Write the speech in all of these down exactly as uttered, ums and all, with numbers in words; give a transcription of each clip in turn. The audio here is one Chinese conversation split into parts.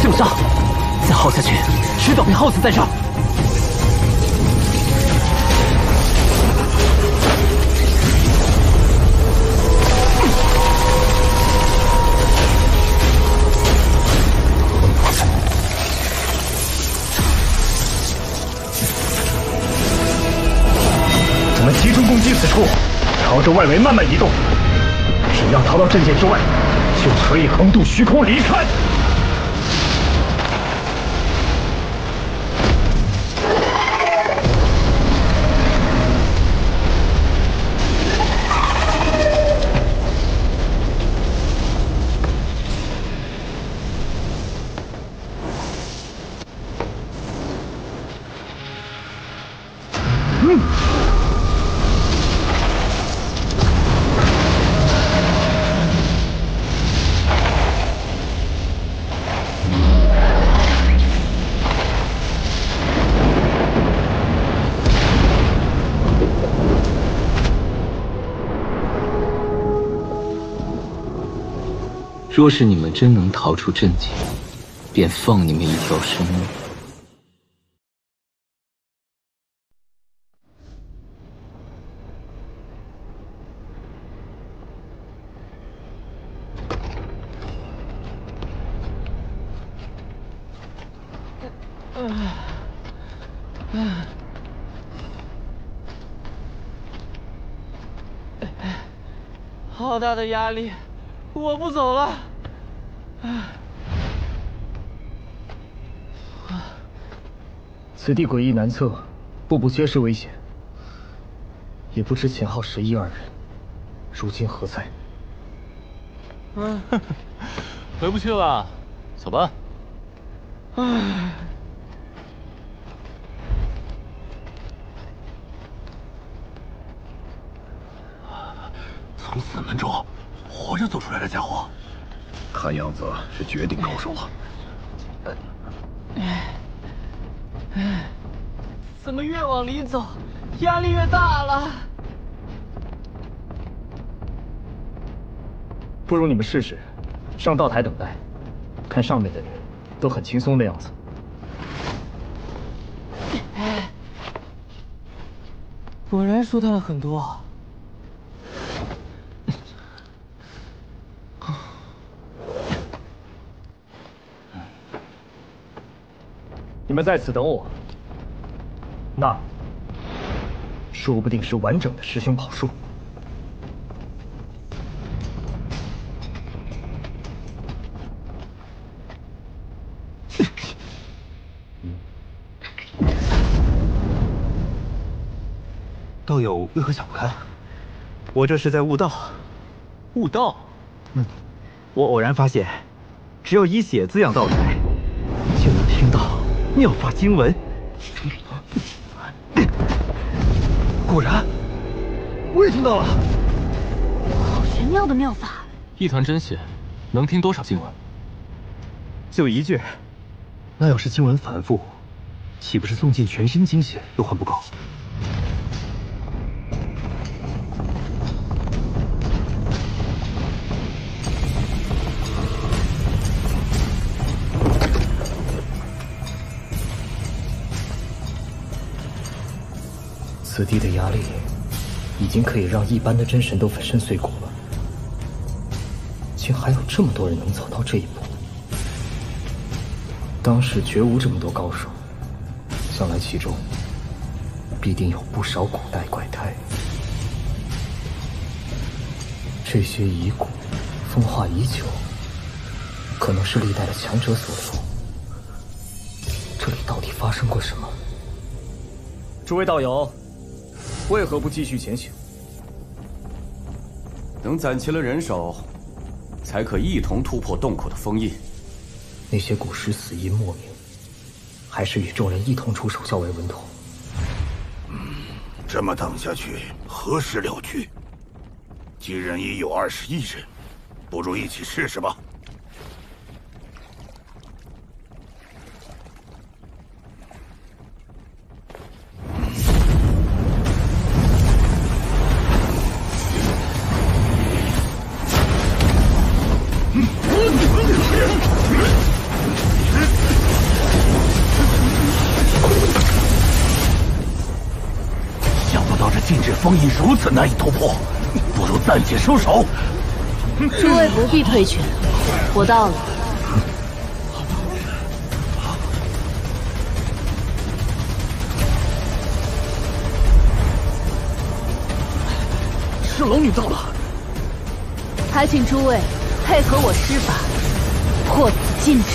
受伤，再耗下去，迟早被耗死在这儿。 我们集中攻击此处，朝着外围慢慢移动。只要逃到阵线之外，就可以横渡虚空离开。 若是你们真能逃出阵界，便放你们一条生路。 好大的压力，我不走了。 此地诡异难测，步步皆是危险。也不知秦昊、十一二人，如今何在？ 嗯，回不去了，走吧。 唉。 从死门中活着走出来的家伙。 看样子是绝顶高手了。 怎么越往里走，压力越大了？ 不如你们试试，上道台等待，看上面的人都很轻松的样子。 果然舒坦了很多。 你们在此等我，那说不定是完整的师兄宝术。 道友为何想不开？我这是在悟道。悟道？嗯，我偶然发现，只要以血滋养道台，就能听到 妙法经文，果然，我也听到了。 好玄妙的妙法！ 一团真血，能听多少经文？ 就一句。那要是经文反复，岂不是送尽全身精血都还不够？ 此地的压力，已经可以让一般的真神都粉身碎骨了，竟还有这么多人能走到这一步。当时绝无这么多高手，想来其中必定有不少古代怪胎。这些遗骨风化已久，可能是历代的强者所留。这里到底发生过什么？诸位道友， 为何不继续前行？ 等攒齐了人手，才可一同突破洞口的封印。 那些古尸死因莫名，还是与众人一同出手较为稳妥。 嗯，这么等下去，何时了局？既然已有二十一人，不如一起试试吧。 禁制封印如此难以突破，不如暂且收手。 诸位不必推劝，我到了。 是龙女到了， 还请诸位配合我施法，破此禁制。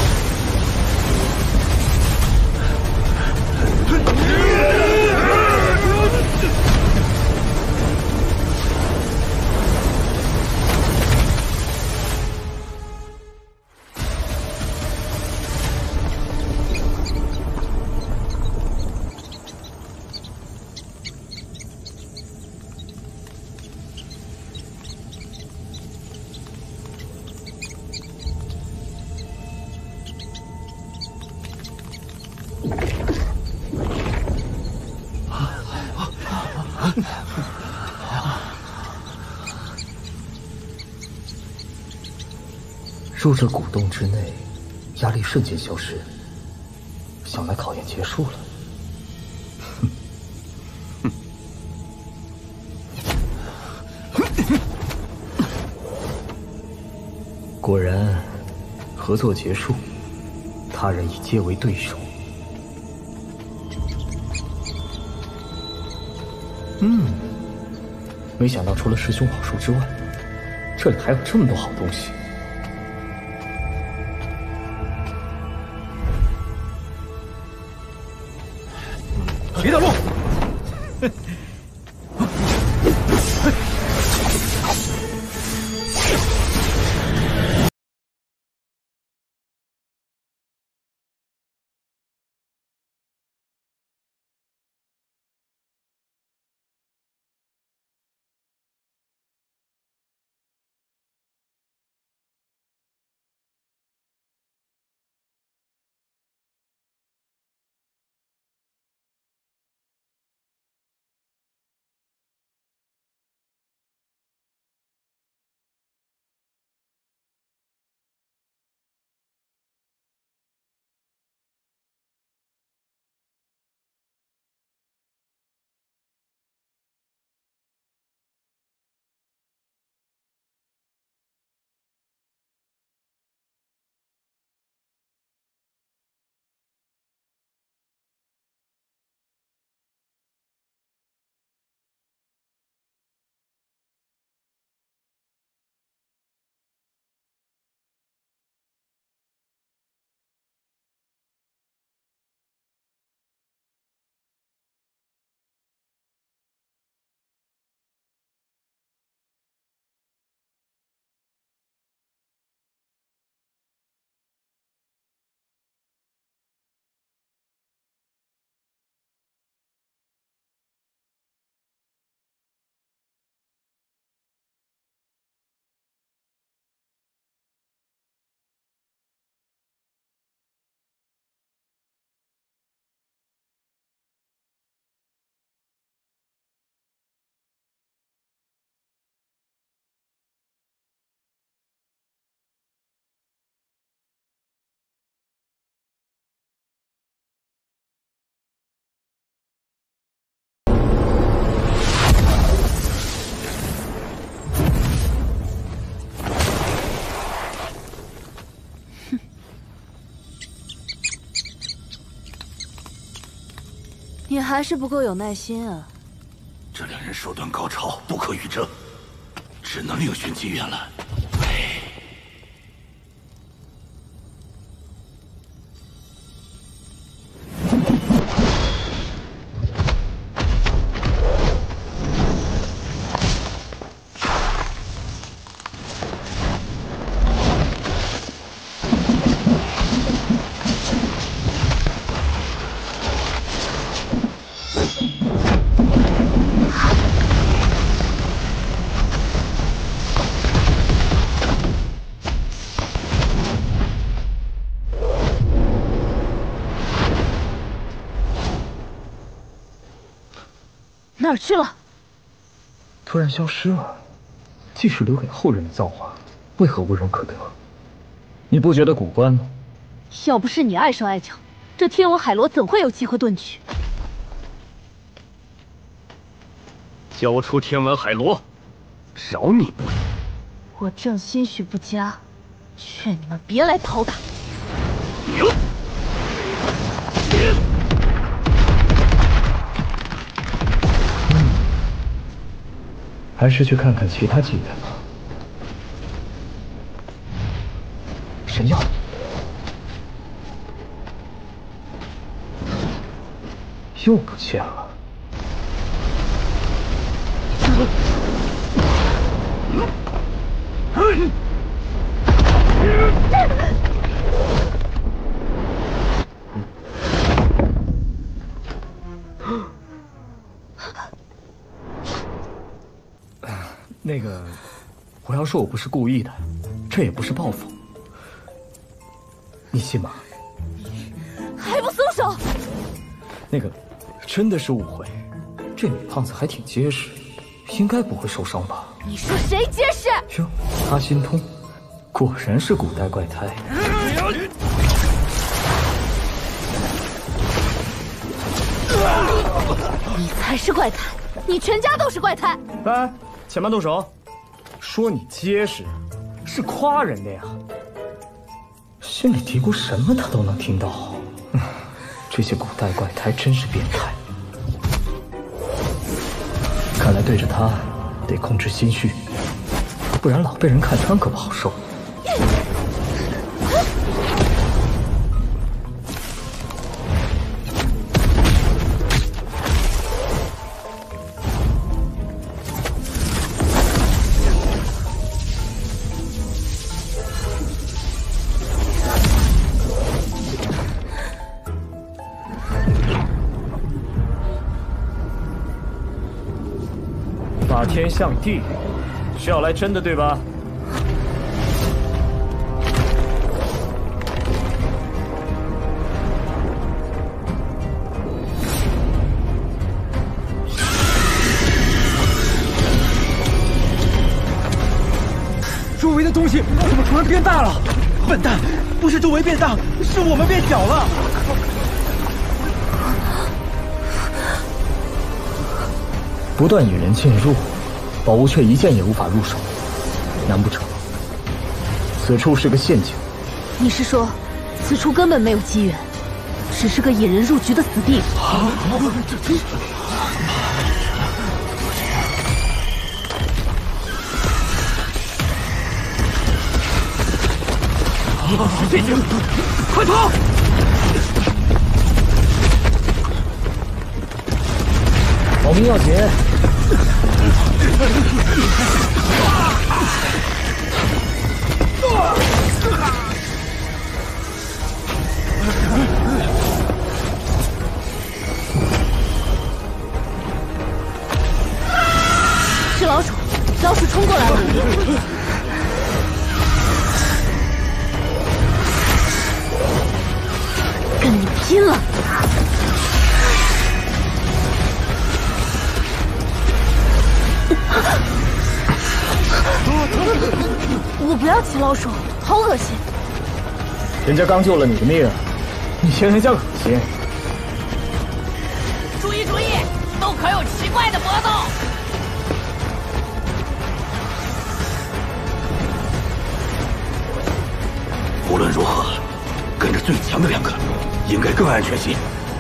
入这古洞之内，压力瞬间消失，想来考验结束了。果然，合作结束，他人已皆为对手。嗯，没想到除了师兄宝术之外，这里还有这么多好东西。 别挡路！ 你还是不够有耐心啊！ 这两人手段高超，不可与争，只能另寻机缘了。 哪儿去了？ 突然消失了，既是留给后人的造化，为何无人可得？你不觉得古怪吗？ 要不是你碍手碍脚，这天王海螺怎会有机会遁去？ 交出天文海螺，饶你不了。 我正心绪不佳，劝你们别来讨打。 嗯，还是去看看其他纪元吧。神药。 又不见了。那个，我要说我不是故意的，这也不是报复，你信吗？ 还不松手！ 那个。 真的是误会，这女胖子还挺结实，应该不会受伤吧？ 你说谁结实？ 哟，他心通，果然是古代怪胎。 你才是怪胎，你全家都是怪胎！ 来，且慢动手。说你结实，是夸人的呀。心里嘀咕什么，他都能听到。嗯，这些古代怪胎真是变态。 看来对着他得控制心绪，不然老被人看穿可不好受。法天象地，是要来真的对吧？ 周围的东西怎么突然变大了？笨蛋，不是周围变大，是我们变小了。 不断引人进入，宝物却一件也无法入手，难不成此处是个陷阱？ 你是说，此处根本没有机缘，只是个引人入局的死地？啊！ 这就快逃！ 保命要紧！ 是老鼠，老鼠冲过来了！跟你拼了！ 我不要骑老鼠，好恶心！ 人家刚救了你的命，你嫌人家恶心？ 注意注意，都可有奇怪的搏斗！ 无论如何，跟着最强的两个，应该更安全些。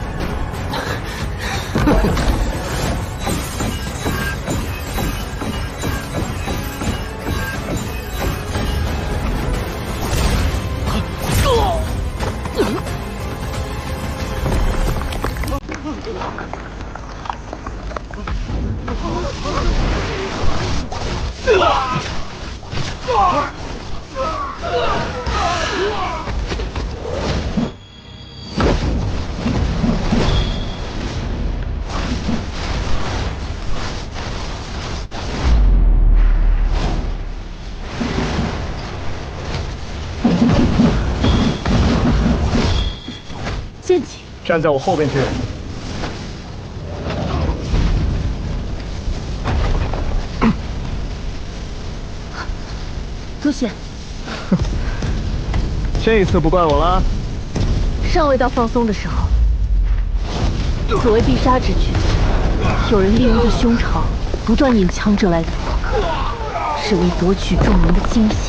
剑气， 站在我后边去。 多谢。 这次不怪我了。 尚未到放松的时候，所谓必杀之举，有人利用着胸肠， 不断引强者来做客，是为夺取众人的惊喜。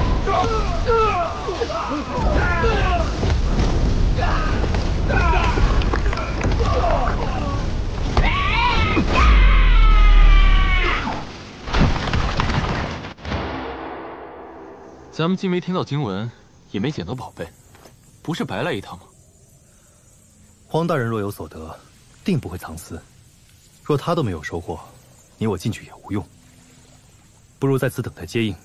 咱们既没听到经文，也没捡到宝贝，不是白来一趟吗？ 荒大人若有所得，定不会藏私。若他都没有收获，你我进去也无用。不如在此等待接应。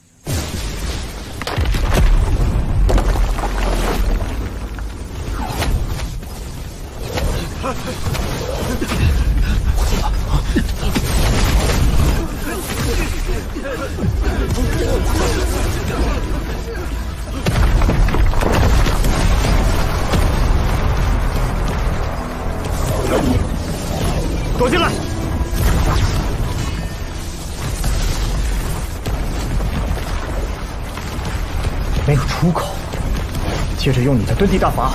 躲进来！没有出口，接着用你的遁地大法。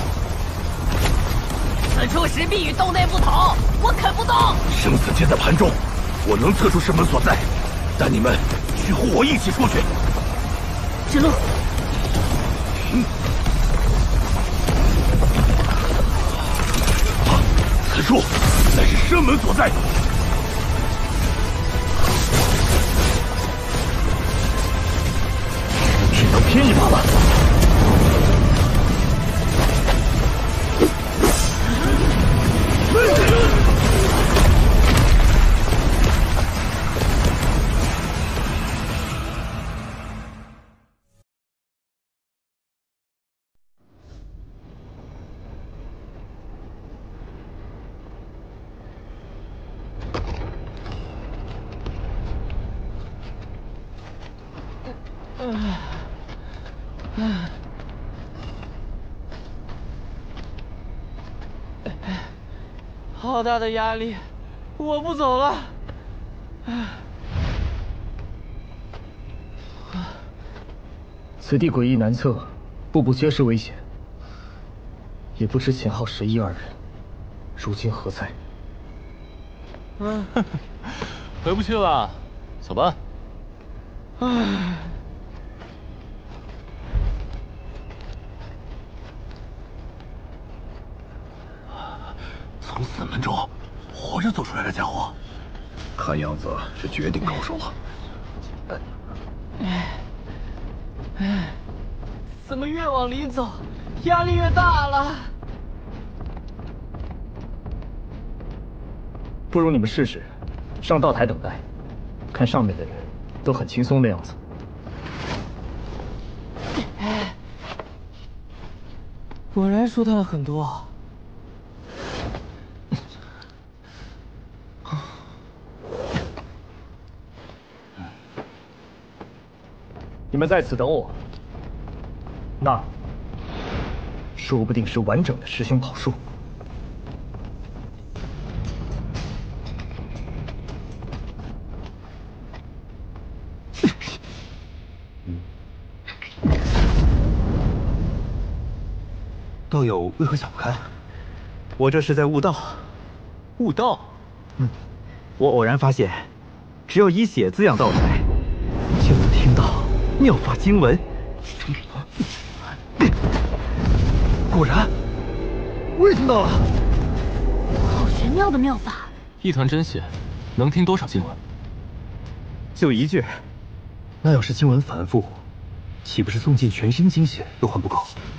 此处石壁与洞内不同，我啃不动。 生死皆在盘中，我能测出石门所在，但你们需和我一起出去。 指路。 嗯。啊，此处乃是生门所在。 只能拼一把了。 好大的压力，我不走了。 此地诡异难测，步步皆是危险。也不知秦昊、十一二人，如今何在？ 嗯，回不去了，走吧。 唉。 从死门中活着走出来的家伙，看样子是绝顶高手了。 哎，哎，怎么越往里走，压力越大了？ 不如你们试试，上道台等待，看上面的人都很轻松的样子。 哎，果然舒坦了很多。 你们在此等我，那说不定是完整的师兄宝术。 道友为何想不开？我这是在悟道。悟道？嗯，我偶然发现，只有以血滋养道材，就能听到妙法经文。果然，我也听到了。 好玄妙的妙法！ 一团真血，能听多少经文？ 就一句。那要是经文繁复，岂不是送尽全身精血都还不够？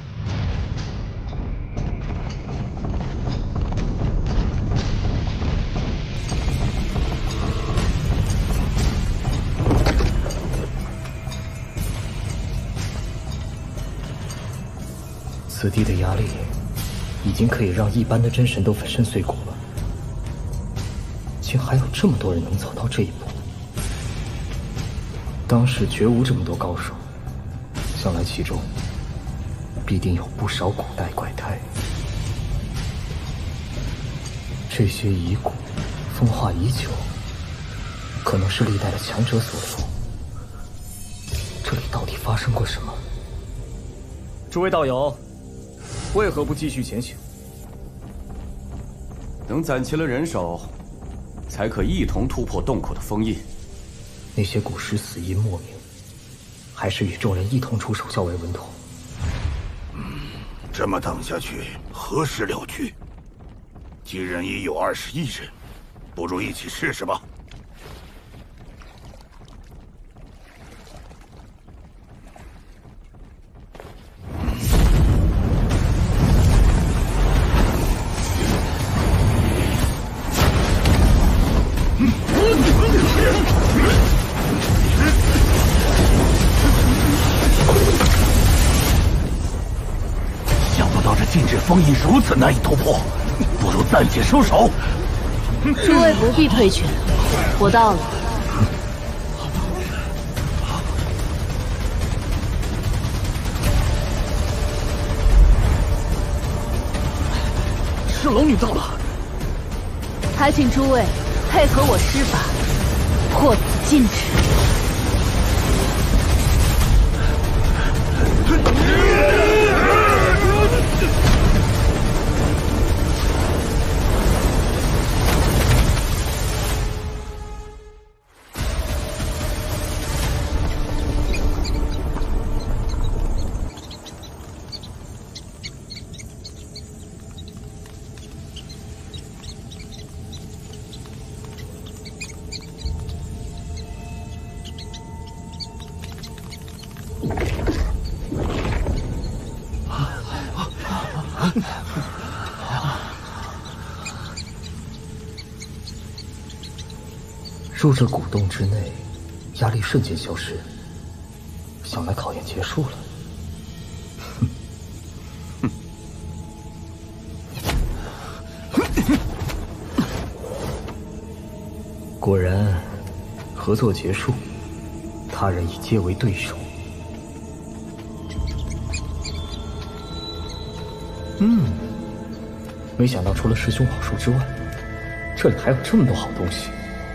此地的压力，已经可以让一般的真神都粉身碎骨了，竟还有这么多人能走到这一步。当时绝无这么多高手，想来其中必定有不少古代怪胎。这些遗骨风化已久，可能是历代的强者所留。这里到底发生过什么？诸位道友，为何不继续前行？ 等攒齐了人手， 才可一同突破洞口的封印。 那些古尸死因莫名，还是与众人一同出手较为稳妥。 嗯，这么等下去，何时了局？既然已有二十一人，不如一起试试吧。 想不到这禁制封印如此难以突破，不如暂且收手。 诸位不必推劝，我到了。 是龙女到了， 还请诸位配合我施法，破此禁制。 入这古洞之内，压力瞬间消失，想来考验结束了。哼！果然，合作结束，他人已皆为对手。嗯，没想到除了师兄宝术之外，这里还有这么多好东西。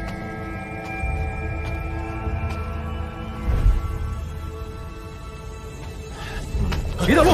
别挡路！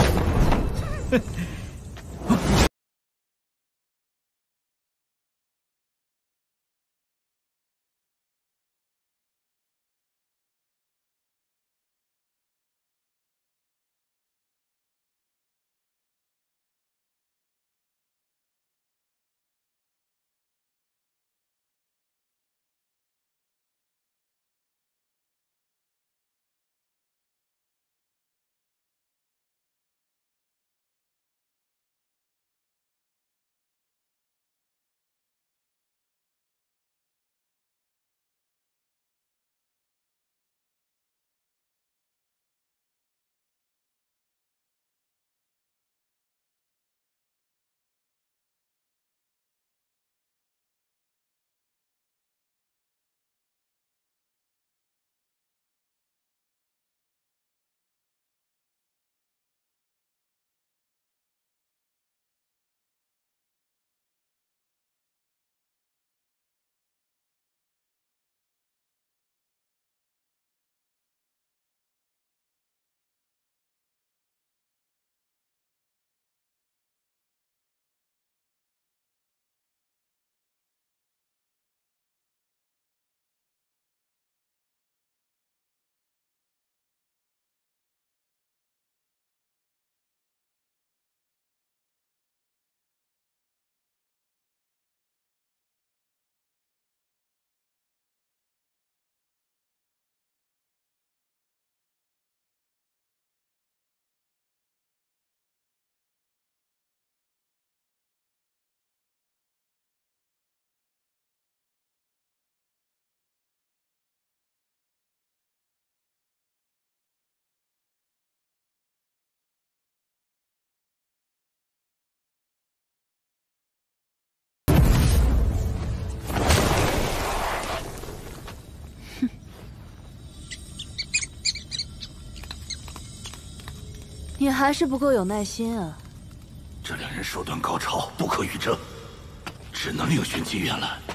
你还是不够有耐心啊！ 这两人手段高超，不可与争，只能另寻机缘了。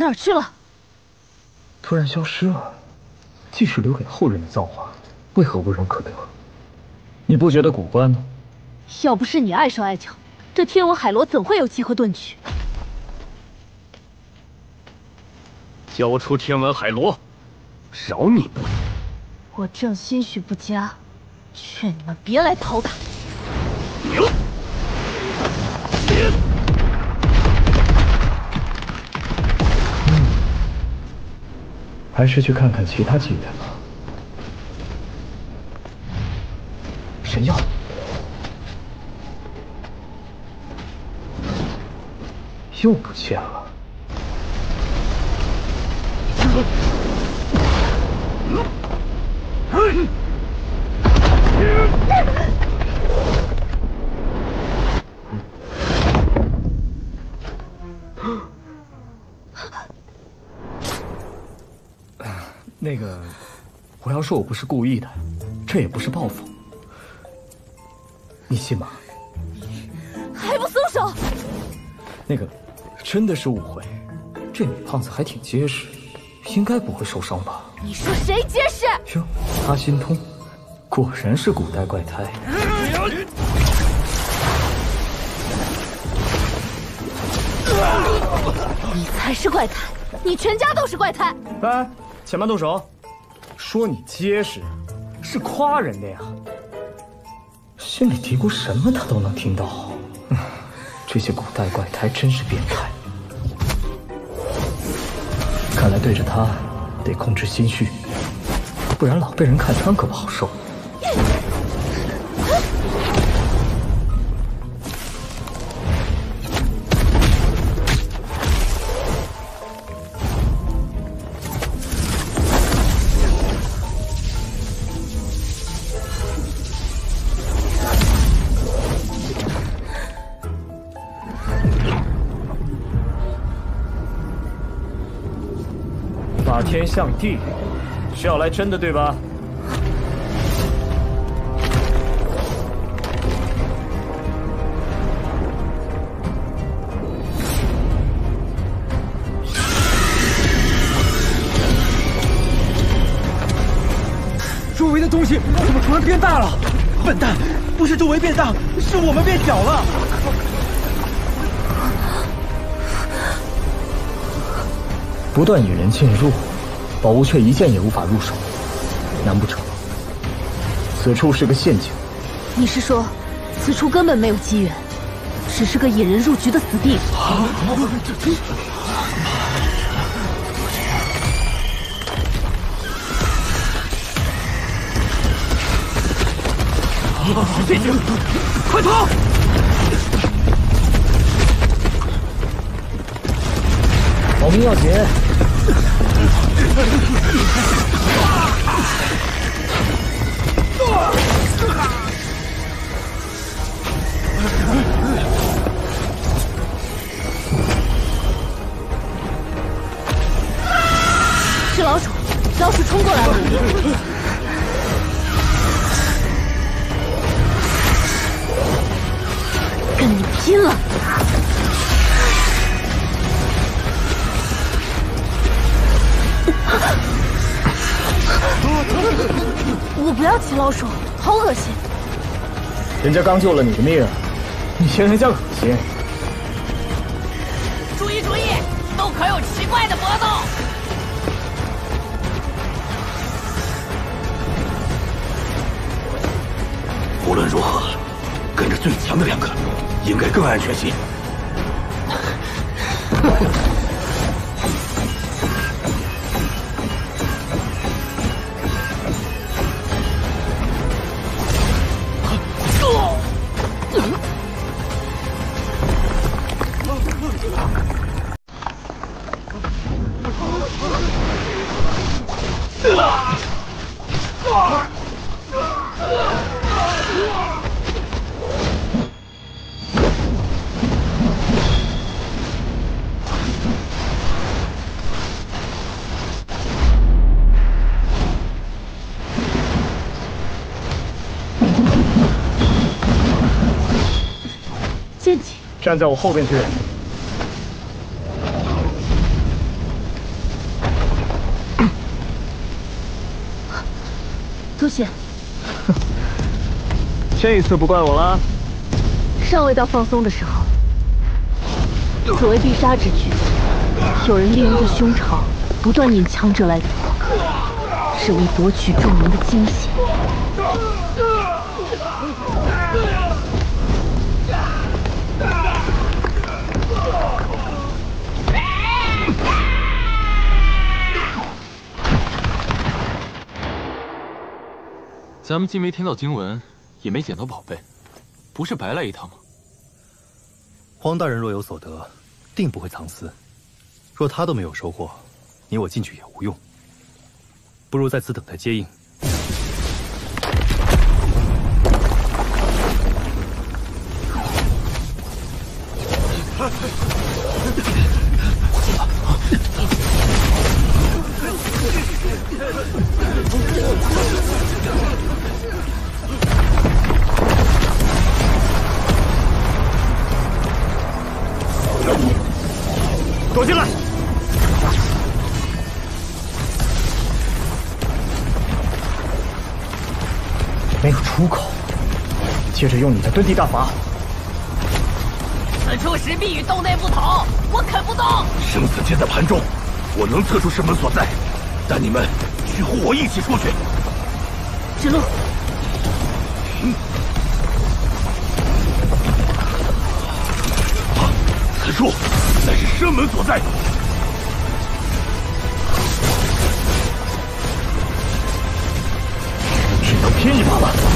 哪儿去了？ 突然消失了。既是留给后人的造化，为何无人可得？你不觉得古怪吗？ 要不是你碍手碍脚，这天文海螺怎会有机会遁去？ 交出天文海螺，饶你不得！ 我正心绪不佳，劝你们别来讨打。 还是去看看其他祭典吧。神药，又不见了。那个，我要说我不是故意的，这也不是报复，你信吗？ 还不松手！ 那个，真的是误会，这女胖子还挺结实，应该不会受伤吧？ 你说谁结实？ 哟，他心通，果然是古代怪胎。 你才是怪胎，你全家都是怪胎！ 来，且慢动手。说你结实，是夸人的呀。心里嘀咕什么他都能听到。嗯，这些古代怪胎真是变态。看来对着他得控制心绪，不然老被人看穿可不好受。法天象地，是要来真的对吧？ 周围的东西怎么突然变大了？笨蛋，不是周围变大，是我们变小了。 不断引人进入，宝物却一件也无法入手，难不成此处是个陷阱？ 你是说，此处根本没有机缘，只是个引人入局的死地？啊！ 这就快跑！ 保命要紧！ 是老鼠，老鼠冲过来了！跟你拼了！我不要骑老鼠，好恶心！ 人家刚救了你的命，你嫌人家恶心？ 注意注意，都可有奇怪的搏斗！ 无论如何，跟着最强的两个，应该更安全些。 站在我后边去。 苏贤， 这次不怪我了。 尚未到放松的时候。此为必杀之举，有人利用这凶潮，不断引强者来夺，是为夺取众人的惊喜。 咱们既没听到经文，也没捡到宝贝，不是白来一趟吗？ 黄大人若有所得，定不会藏私。若他都没有收获，你我进去也无用。不如在此等待接应。 躲进来！没有出口，接着用你的遁地大法。 此处石壁与洞内不同，我啃不动。 生死皆在盘中，我能测出石门所在，但你们需和我一起出去。 指路。 嗯。啊，此处乃是生门所在。 只能拼一把了。